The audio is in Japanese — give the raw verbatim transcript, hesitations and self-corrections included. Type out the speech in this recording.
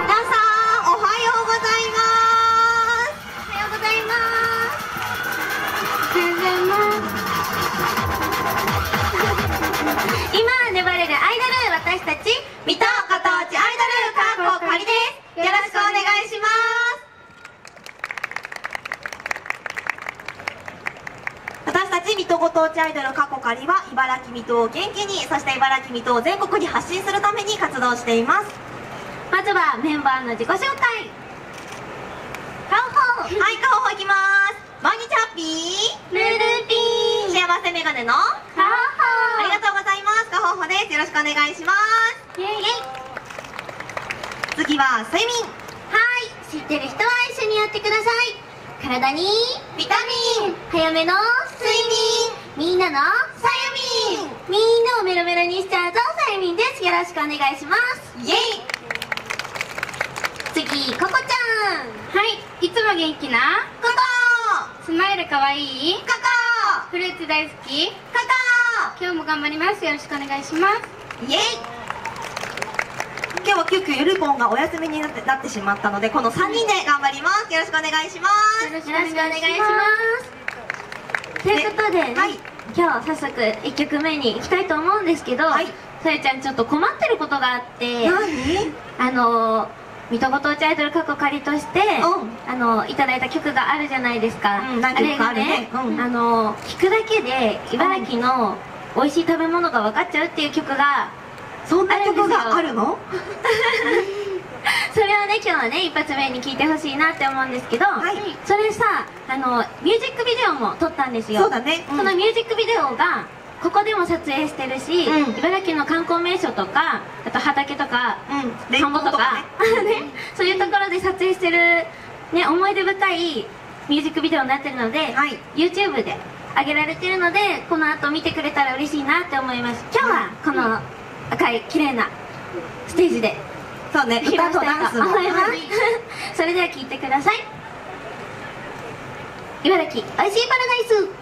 皆さんおはようございます。おはようございます。おはようございます。今粘れるアイドル、私たち水戸ご当地アイドルかっこかりです。よろしくお願いします。私たち水戸ご当地アイドルかっこかりは茨城水戸を元気に、そして茨城水戸を全国に発信するために活動しています。まずはメンバーの自己紹介。カホホ。はい、カホホいきます。毎日ハッピールルピー、幸せメガネのカホホ。ありがとうございます。カホホです。よろしくお願いします。イエイイエイ。次は睡眠。はい、知ってる人は一緒にやってください。体にビタミン、早めの睡眠、みんなのさゆみん、みんなをメロメロにしちゃうぞさゆみんです。よろしくお願いします。イエイ。次、ココちゃん。はい、いつも元気なココ。スマイルかわいいココ。フルーツ大好きココ。今日も頑張ります。よろしくお願いします。イエイ。今日は急遽ゆるぽんがお休みになって、なってしまったので、このさんにんで頑張ります。よろしくお願いします。よろしくお願いします。ということで、はい、今日早速いっきょくめに行きたいと思うんですけど、はい、さゆちゃんちょっと困ってることがあって、何？あの水戸ご当地アイドル過去仮として、うん、あのいただいた曲があるじゃないですか。うん、あれがね、うん、あの聴くだけで茨城の美味しい食べ物が分かっちゃうっていう曲が。そんな曲があるの？それをね、今日はね、一発目に聴いてほしいなって思うんですけど、はい、それさ、あのミュージックビデオも撮ったんですよ。そうだね、うん、そのミュージックビデオがここでも撮影してるし、うん、茨城の観光名所とか、あと畑とか、うん、田んぼとか、ね、そういうところで撮影してる、ね、思い出深いミュージックビデオになってるので、はい、YouTube で上げられてるので、この後見てくれたら嬉しいなって思います。今日はこの、うん赤い綺麗なステージでそうね、歌とダンスも思います。それでは聴いてください。茨城おいしいパラダイス。